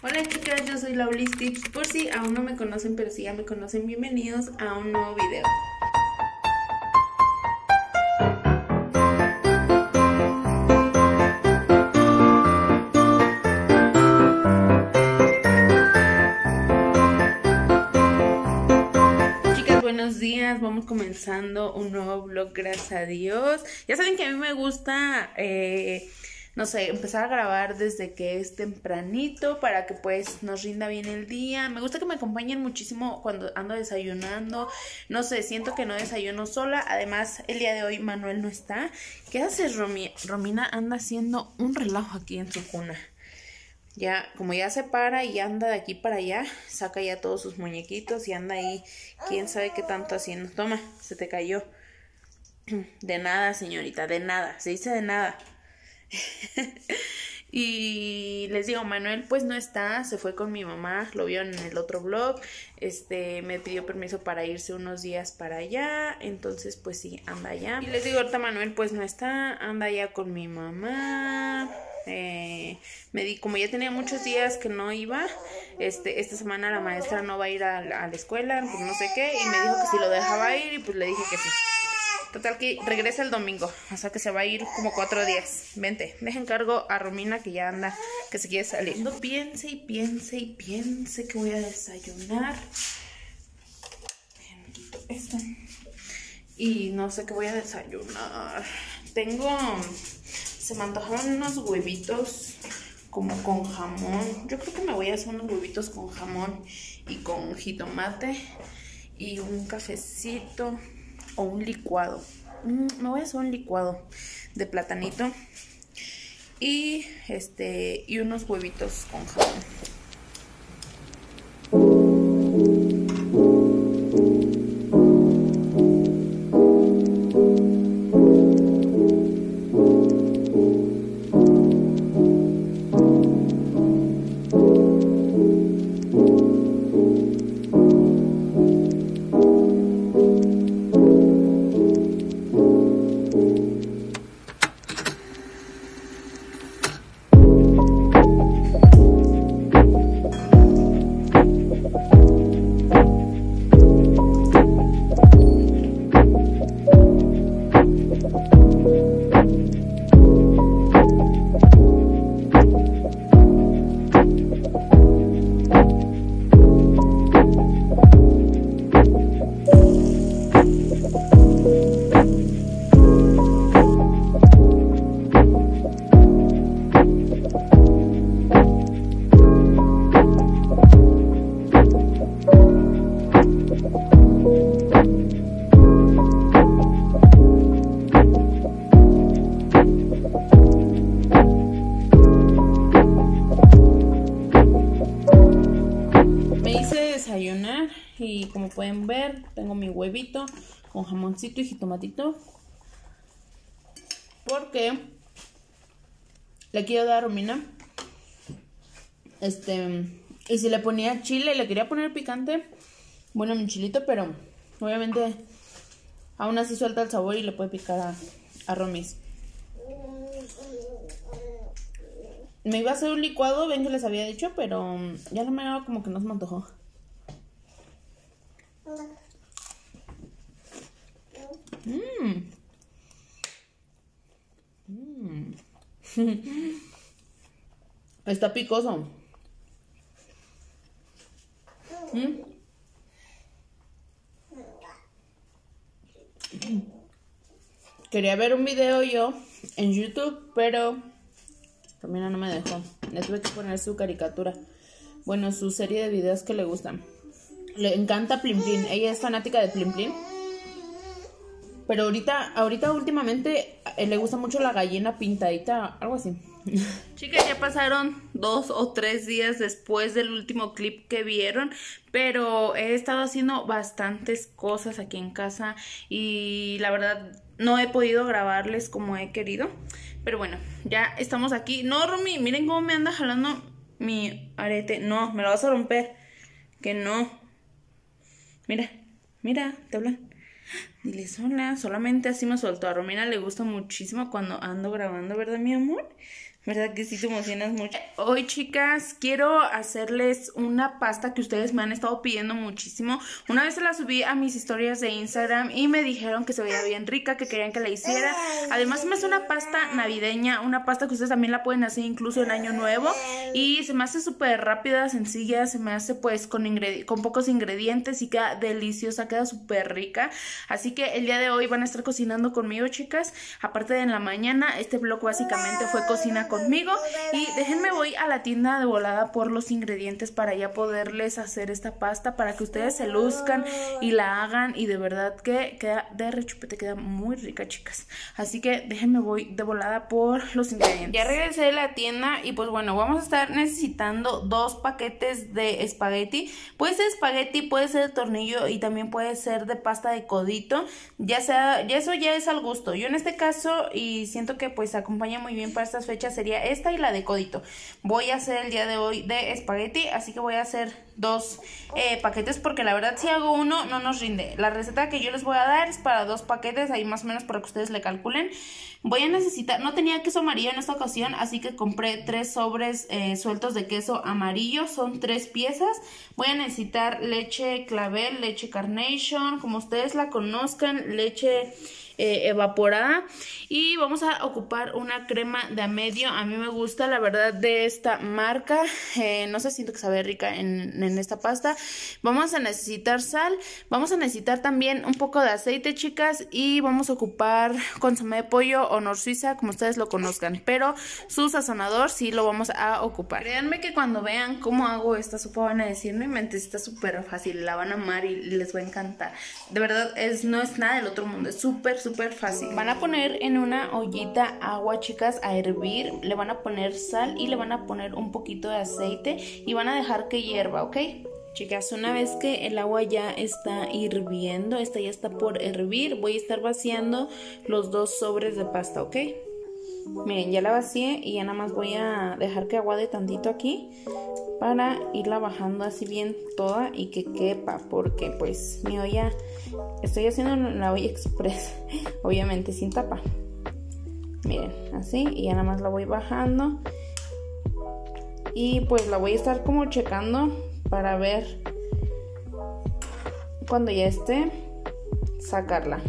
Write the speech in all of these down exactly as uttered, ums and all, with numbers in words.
Hola chicas, yo soy Laulis Tips. Por si aún no me conocen, pero si ya me conocen, bienvenidos a un nuevo video. Chicas, buenos días. Vamos comenzando un nuevo vlog, gracias a Dios. Ya saben que a mí me gusta... Eh, no sé, empezar a grabar desde que es tempranito para que pues nos rinda bien el día. Me gusta que me acompañen muchísimo cuando ando desayunando. No sé, siento que no desayuno sola. Además, el día de hoy Manuel no está. ¿Qué haces, Romy? Romina anda haciendo un relajo aquí en su cuna. Ya, como ya se para y anda de aquí para allá, saca ya todos sus muñequitos y anda ahí, quién sabe qué tanto haciendo. Toma, se te cayó. De nada, señorita, de nada. Se dice de nada. Y les digo, Manuel pues no está, se fue con mi mamá, lo vieron en el otro vlog. Este, me pidió permiso para irse unos días para allá, entonces pues sí, anda allá. Y les digo, ahorita Manuel pues no está, anda allá con mi mamá. Eh, me di, como ya tenía muchos días que no iba, este, esta semana la maestra no va a ir a la, a la escuela, pues no sé qué, y me dijo que si lo dejaba ir y pues le dije que sí. Total que regresa el domingo, o sea que se va a ir como cuatro días. Vente, deja encargo a Romina que ya anda, que se quiere salir. No piense y piense y piense que voy a desayunar. Me quito esto. Y no sé qué voy a desayunar. Tengo, se me antojaron unos huevitos como con jamón. Yo creo que me voy a hacer unos huevitos con jamón y con jitomate y un cafecito. O un licuado. Mm, me voy a hacer un licuado de platanito. Y este. Y unos huevitos con jamón. Desayunar y como pueden ver tengo mi huevito con jamoncito y jitomatito porque le quiero dar a Romina este y si le ponía chile, le quería poner picante, bueno, mi chilito, pero obviamente aún así suelta el sabor y le puede picar a, a Romis. Me iba a hacer un licuado, ven que les había dicho, pero ya la me como que no se me antojó. Mmm. Mm. Está picoso. Mm. Quería ver un video yo en YouTube, pero Romina no me dejó. Le tuve que poner su caricatura. Bueno, su serie de videos que le gustan. Le encanta Plim Plim. Ella es fanática de Plim Plim. Pero ahorita, ahorita últimamente eh, le gusta mucho la gallina pintadita, algo así. Chicas, ya pasaron dos o tres días después del último clip que vieron, pero he estado haciendo bastantes cosas aquí en casa y la verdad no he podido grabarles como he querido. Pero bueno, ya estamos aquí. No, Romy, miren cómo me anda jalando mi arete. No, me lo vas a romper. Que no. Mira, mira, te hablan. Diles hola, solamente así me soltó. A Romina le gusta muchísimo cuando ando grabando, ¿verdad, mi amor? ¿Verdad que sí te emocionas mucho? Hoy, chicas, quiero hacerles una pasta que ustedes me han estado pidiendo muchísimo. Una vez se la subí a mis historias de Instagram y me dijeron que se veía bien rica, que querían que la hiciera. Además, se me hace una pasta navideña, una pasta que ustedes también la pueden hacer incluso en Año Nuevo. Y se me hace súper rápida, sencilla, se me hace pues con, con pocos ingredientes y queda deliciosa, queda súper rica. Así que el día de hoy van a estar cocinando conmigo, chicas. Aparte de en la mañana, este vlog básicamente fue cocina conmigo. Y déjenme voy a la tienda de volada por los ingredientes para ya poderles hacer esta pasta, para que ustedes se luzcan y la hagan. Y de verdad que queda de rechupete, queda muy rica, chicas. Así que déjenme voy de volada por los ingredientes. Ya regresé de la tienda y pues bueno, vamos a estar necesitando dos paquetes de espagueti. Puede ser espagueti, puede ser de tornillo y también puede ser de pasta de codito. Ya sea, ya eso ya es al gusto. Yo en este caso, y siento que pues acompaña muy bien para estas fechas, sería esta y la de codito. Voy a hacer el día de hoy de espagueti, así que voy a hacer dos eh, paquetes porque la verdad si hago uno no nos rinde. La receta que yo les voy a dar es para dos paquetes, ahí más o menos para que ustedes le calculen. Voy a necesitar, no tenía queso amarillo en esta ocasión, así que compré tres sobres eh, sueltos de queso amarillo, son tres piezas. Voy a necesitar leche clavel, leche Carnation, como ustedes la conozcan, leche Eh, evaporada, y vamos a ocupar una crema de a medio. A mí me gusta la verdad de esta marca, eh, no sé, siento que sabe rica en, en esta pasta. Vamos a necesitar sal, vamos a necesitar también un poco de aceite, chicas, y vamos a ocupar consomé de pollo o nor suiza, como ustedes lo conozcan, pero su sazonador sí lo vamos a ocupar. Créanme que cuando vean cómo hago esta sopa van a decir, no inventes, está súper fácil, la van a amar y les va a encantar. De verdad, es, no es nada del otro mundo, es súper súper fácil. Van a poner en una ollita agua, chicas, a hervir. Le van a poner sal y le van a poner un poquito de aceite y van a dejar que hierva, ¿ok? Chicas, una vez que el agua ya está hirviendo, esta ya está por hervir, voy a estar vaciando los dos sobres de pasta, ¿ok? Miren, ya la vacié y ya nada más voy a dejar que aguade tantito aquí para irla bajando así bien toda y que quepa, porque pues mi olla, estoy haciendo la olla express, obviamente sin tapa. Miren, así, y ya nada más la voy bajando y pues la voy a estar como checando para ver cuando ya esté, sacarla.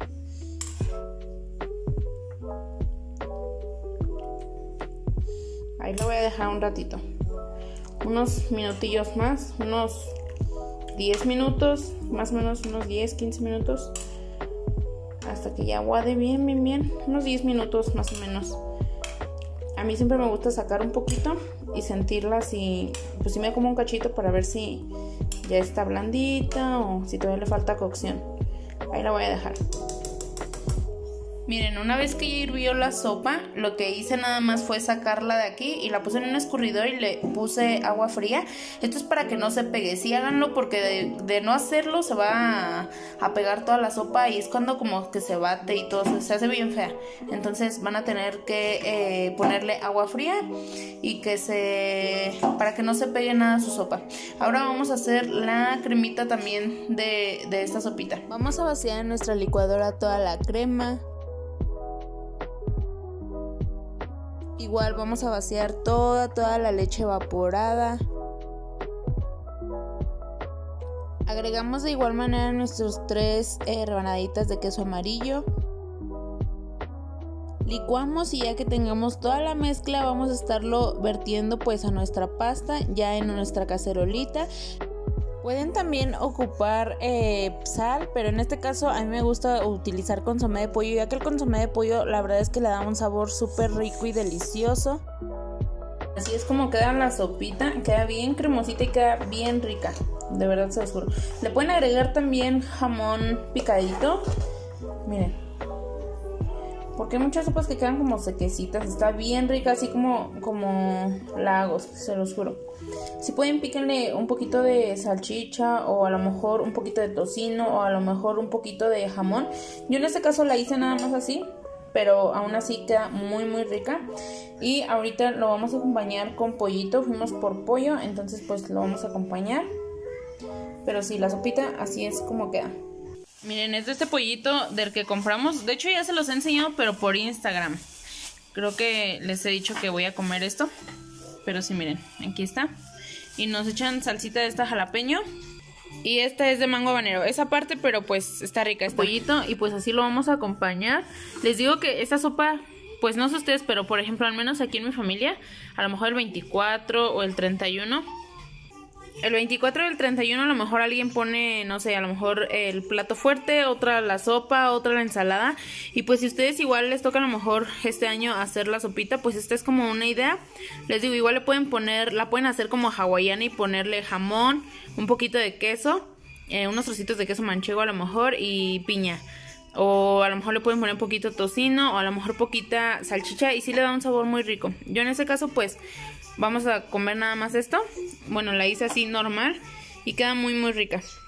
Ahí lo voy a dejar un ratito, unos minutillos más, unos diez minutos, más o menos unos diez, quince minutos, hasta que ya aguade bien, bien, bien, unos diez minutos más o menos. A mí siempre me gusta sacar un poquito y sentirla si, pues si me como un cachito para ver si ya está blandita o si todavía le falta cocción. Ahí la voy a dejar. Miren, una vez que ya hirvió la sopa, lo que hice nada más fue sacarla de aquí y la puse en un escurridor y le puse agua fría. Esto es para que no se pegue. Sí, háganlo porque de, de no hacerlo se va a, a pegar toda la sopa y es cuando como que se bate y todo, se hace bien fea. Entonces van a tener que eh, ponerle agua fría y que se, para que no se pegue nada a su sopa. Ahora vamos a hacer la cremita también de, de esta sopita. Vamos a vaciar en nuestra licuadora toda la crema. Igual vamos a vaciar toda, toda la leche evaporada. Agregamos de igual manera nuestros tres eh, rebanaditas de queso amarillo. Licuamos y ya que tengamos toda la mezcla vamos a estarlo vertiendo pues a nuestra pasta ya en nuestra cacerolita. Pueden también ocupar eh, sal, pero en este caso a mí me gusta utilizar consomé de pollo, ya que el consomé de pollo la verdad es que le da un sabor súper rico y delicioso. Así es como queda la sopita, queda bien cremosita y queda bien rica, de verdad se los juro. Le pueden agregar también jamón picadito, miren, porque hay muchas sopas que quedan como sequecitas, está bien rica así como, como la hago, se los juro. Si pueden píquenle un poquito de salchicha o a lo mejor un poquito de tocino o a lo mejor un poquito de jamón. Yo en este caso la hice nada más así, pero aún así queda muy muy rica. Y ahorita lo vamos a acompañar con pollito, fuimos por pollo, entonces pues lo vamos a acompañar. Pero sí, la sopita así es como queda. Miren, es de este pollito del que compramos, de hecho ya se los he enseñado pero por Instagram. Creo que les he dicho que voy a comer esto. Pero sí, miren, aquí está. Y nos echan salsita de esta jalapeño. Y esta es de mango habanero. Esa parte, pero pues está rica este pollito. Y pues así lo vamos a acompañar. Les digo que esta sopa, pues no sé ustedes, pero por ejemplo, al menos aquí en mi familia, a lo mejor el veinticuatro o el treinta y uno. El veinticuatro y el treinta y uno a lo mejor alguien pone, no sé, a lo mejor el plato fuerte, otra la sopa, otra la ensalada. Y pues si ustedes igual les toca a lo mejor este año hacer la sopita, pues esta es como una idea. Les digo, igual le pueden poner, la pueden hacer como hawaiana y ponerle jamón, un poquito de queso, eh, unos trocitos de queso manchego a lo mejor y piña. O a lo mejor le pueden poner un poquito tocino o a lo mejor poquita salchicha y sí le da un sabor muy rico. Yo en ese caso pues vamos a comer nada más esto. Bueno, la hice así normal y queda muy muy rica.